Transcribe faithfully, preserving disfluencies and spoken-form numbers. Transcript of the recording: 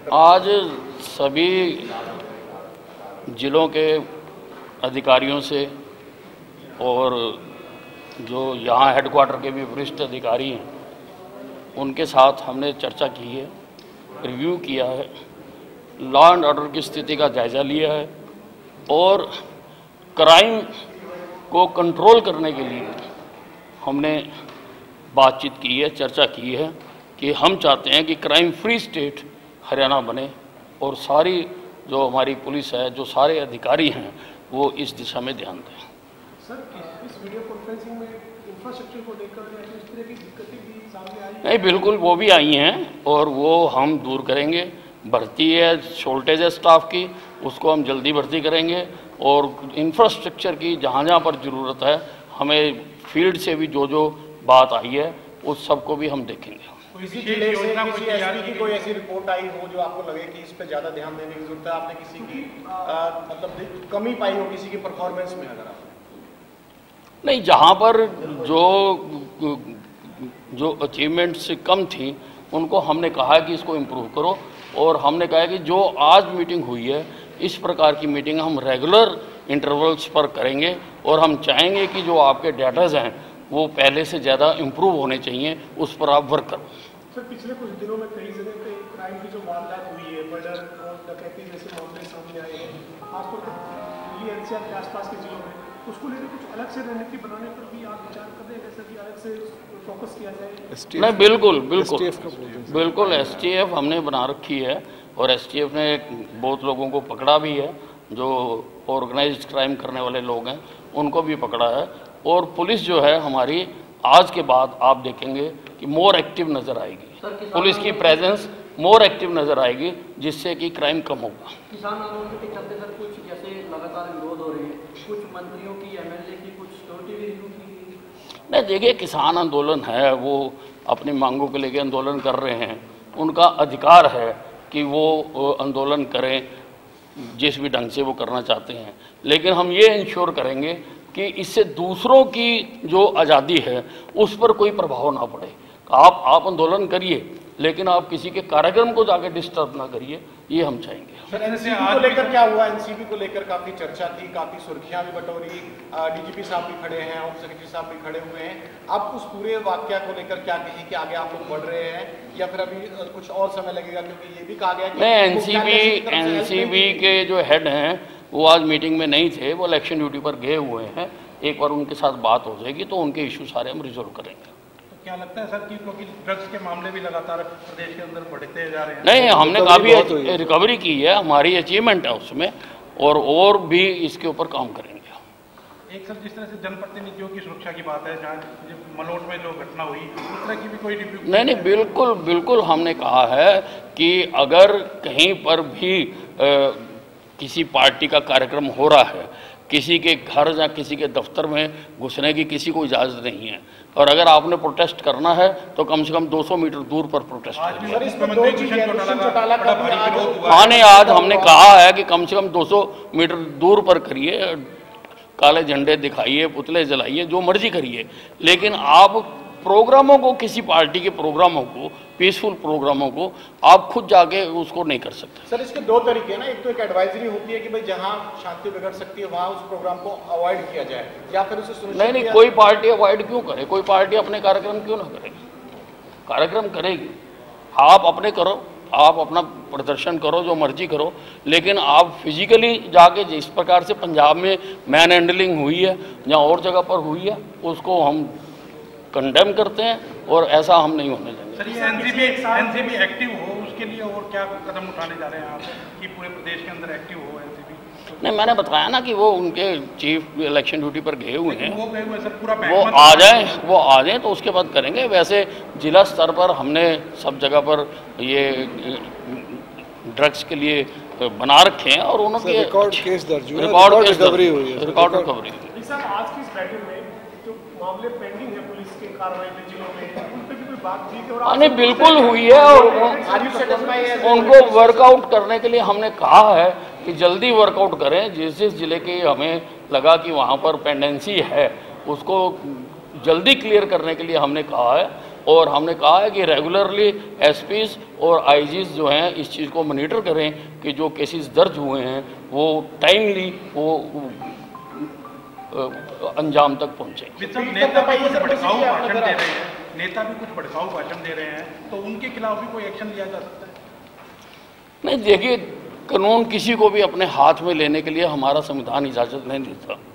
लेकर? आज सभी जिलों के अधिकारियों से और जो यहाँ हेडक्वार्टर के भी वरिष्ठ अधिकारी हैं उनके साथ हमने चर्चा की है, रिव्यू किया है, लॉ एंड ऑर्डर की स्थिति का जायज़ा लिया है और क्राइम को कंट्रोल करने के लिए हमने बातचीत की है, चर्चा की है कि हम चाहते हैं कि क्राइम फ्री स्टेट हरियाणा बने और सारी जो हमारी पुलिस है, जो सारे अधिकारी हैं, वो इस दिशा में ध्यान दें। सर, इस वीडियो कॉन्फ्रेंसिंग में इंफ्रास्ट्रक्चर को लेकर इस तरह की दिक्कतें भी सामने आई? नहीं, बिल्कुल वो भी आई हैं और वो हम दूर करेंगे। भर्ती है, शॉर्टेज है स्टाफ की, उसको हम जल्दी भर्ती करेंगे और इंफ्रास्ट्रक्चर की जहाँ जहाँ पर ज़रूरत है, हमें फील्ड से भी जो जो बात आई है उस सबको भी हम देखेंगे। किसी जिले से किसी एसपी की कोई ऐसी रिपोर्ट आई हो जो आपको लगे कि इस पे ज़्यादा ध्यान देने की जरूरत है, आपने किसी की आ, मतलब कमी पाई हो किसी की परफॉर्मेंस में? अगर आप नहीं, जहाँ पर जो जो अचीवमेंट्स कम थी उनको हमने कहा कि इसको इम्प्रूव करो और हमने कहा कि जो आज मीटिंग हुई है इस प्रकार की मीटिंग हम रेगुलर इंटरवल्स पर करेंगे और हम चाहेंगे कि जो आपके डाटाज हैं वो पहले से ज़्यादा इम्प्रूव होने चाहिए, उस पर आप वर्क करो। सर, पिछले कुछ दिनों में कई जगह पे क्राइम की जो वारदात हुई है, मर्डर और डकैती जैसे मामले सामने आए हैं, खासतौर पर दिल्ली एनसीआर के आसपास के जिलों में, उसको लेकर कुछ अलग से रणनीति बनाने पर भी आप विचार कर रहे हैं, जैसे कि अलग से फोकस किया जाए? नहीं, बिल्कुल बिल्कुल बिल्कुल एस टी एफ हमने बना रखी है और एस टी एफ ने बहुत लोगों को पकड़ा भी है, जो ऑर्गेनाइज्ड क्राइम करने वाले लोग हैं उनको भी पकड़ा है और पुलिस जो है हमारी आज के बाद आप देखेंगे कि मोर एक्टिव नज़र आएगी, पुलिस की प्रेजेंस मोर एक्टिव नज़र आएगी, जिससे कि क्राइम कम होगा। किसान आंदोलन के चलते सर कुछ जैसे लगातार विरोध हो रहे हैं, कुछ मंत्रियों की, एमएलए की कुछ सिक्योरिटी भी रिव्यू की? नहीं, देखिए, किसान आंदोलन है, वो अपनी मांगों को लेकर आंदोलन कर रहे हैं, उनका अधिकार है कि वो आंदोलन करें जिस भी ढंग से वो करना चाहते हैं, लेकिन हम ये इंश्योर करेंगे कि इससे दूसरों की जो आज़ादी है उस पर कोई प्रभाव ना पड़े। आप आप आंदोलन करिए लेकिन आप किसी के कार्यक्रम को जाके डिस्टर्ब ना करिए, ये हम चाहेंगे। सर, एनसीबी को लेकर क्या हुआ? एनसीबी को लेकर काफी चर्चा थी, काफी सुर्खियां भी बटोरी, डीजीपी साहब भी खड़े हैं, होम सेक्रेटरी साहब भी खड़े हुए हैं। आप उस पूरे वाकया को लेकर क्या कहें कि आगे आप लोग बढ़ रहे हैं या फिर अभी कुछ और समय लगेगा? क्योंकि ये भी कहा गया कि नहीं, एनसीबी एनसीबी के जो हेड हैं वो आज मीटिंग में नहीं थे, वो इलेक्शन ड्यूटी पर गए हुए हैं। एक बार उनके साथ बात हो जाएगी तो उनके इशू सारे हम रिजोल्व करेंगे। क्या लगता है सर कि क्योंकि ड्रग्स के मामले भी लगातार प्रदेश के अंदर बढ़ते जा रहे हैं? नहीं, हमने काफ़ी रिकवरी की है, हमारी अचीवमेंट है उसमें और और भी इसके ऊपर काम करेंगे। एक सर, जिस तरह से जनप्रतिनिधियों की सुरक्षा की बात है, जहाँ मलोट में जो घटना हुई उस तरह की भी कोई रिव्यू? नहीं नहीं, बिल्कुल बिल्कुल हमने कहा है कि अगर कहीं पर भी आ, किसी पार्टी का कार्यक्रम हो रहा है, किसी के घर या किसी के दफ्तर में घुसने की किसी को इजाज़त नहीं है और अगर आपने प्रोटेस्ट करना है तो कम से कम दो सौ मीटर दूर पर प्रोटेस्ट करिए। हाँ, नहीं, आज हमने कहा है कि कम से कम दो सौ मीटर दूर पर करिए, काले झंडे दिखाइए, पुतले जलाइए, जो मर्जी करिए, लेकिन आप प्रोग्रामों को, किसी पार्टी के प्रोग्रामों को, पीसफुल प्रोग्रामों को आप खुद जाके उसको नहीं कर सकते। सर, इसके दो तरीके हैं ना, एक तो एक एडवाइजरी होती है कि भाई जहां शांति बिगड़ सकती है वहां उस प्रोग्राम को अवॉइड किया जाए, या फिर उसे सुनिश्चित नहीं नहीं, कोई पार्टी अवॉइड क्यों करे? कोई पार्टी अपने कार्यक्रम क्यों ना करेगी? कार्यक्रम करेगी, आप अपने करो, आप अपना प्रदर्शन करो, जो मर्जी करो, लेकिन आप फिजिकली जाके जिस प्रकार से पंजाब में मैन हैंडलिंग हुई है या और जगह पर हुई है उसको हम कंडेम करते हैं और ऐसा हम नहीं होने देंगे। सर, ये एनसीबी एनसीबी एक्टिव हो उसके लिए और क्या कदम उठाने जा रहे हैं आप कि पूरे प्रदेश के अंदर एक्टिव हो एनसीबी? नहीं, मैंने बताया ना कि वो उनके चीफ इलेक्शन ड्यूटी पर गए हुए हैं, वो गए हुए सर, पूरा वो आ जाए वो आ जाए तो उसके बाद करेंगे। वैसे जिला स्तर पर हमने सब जगह पर ये ड्रग्स के लिए बना रखे हैं और उनके रिकॉर्ड केस दर्ज हुए, रिकॉर्ड रिकवरी हुई है, रिकॉर्ड रिकवरी। आज की इस बैठक में जो मामले पेंडिंग है पुलिस के कार्रवाई में जिलों में, उन पे भी कोई बातचीत है? और नहीं, बिल्कुल हुई है और उनको वर्कआउट करने के लिए हमने कहा है कि जल्दी वर्कआउट करें। जिस जिस जिले के हमें लगा कि वहाँ पर पेंडेंसी है उसको जल्दी क्लियर करने के लिए हमने कहा है और हमने कहा है कि रेगुलरली एसपीज और आईजीज जो हैं इस चीज़ को मॉनिटर करें कि जो केसेस दर्ज हुए हैं वो टाइमली वो अंजाम तक पहुँचे। नेता भी कुछ भड़काऊ भाषण दे रहे हैं नेता भी कुछ भड़काऊ भाषण दे रहे हैं तो उनके खिलाफ भी कोई एक्शन लिया जा सकता है? नहीं, देखिए, कानून किसी को भी अपने हाथ में लेने के लिए हमारा संविधान इजाज़त नहीं देता।